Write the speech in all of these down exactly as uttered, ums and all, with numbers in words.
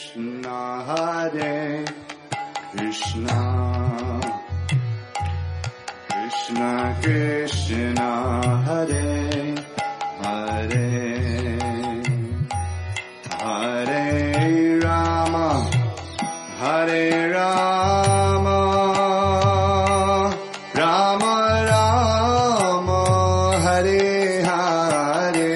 Krishna, Hare Krishna, Krishna Krishna, Hare Hare, Hare Rama, Hare Rama, Rama Rama, Hare Hare.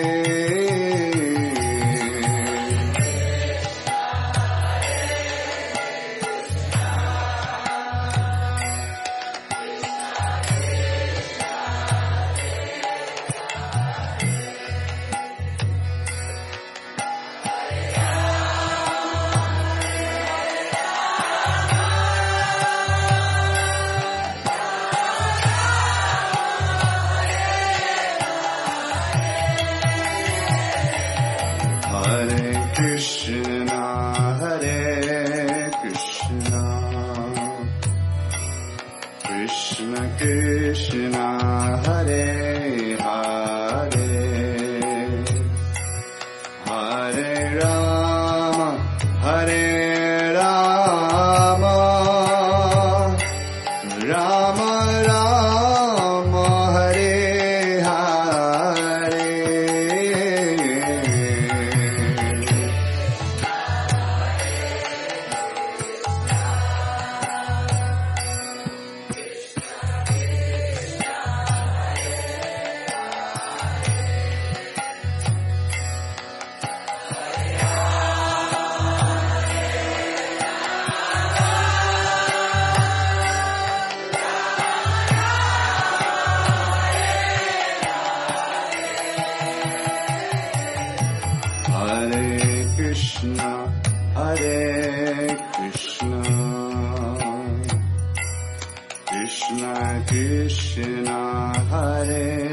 Hare Krishna, Hare Krishna, Krishna Krishna, Hare Hare, Hare Rama, Hare Rama, Rama Rama, Hare Hare. Hare Krishna, Hare Krishna, Krishna Krishna, Hare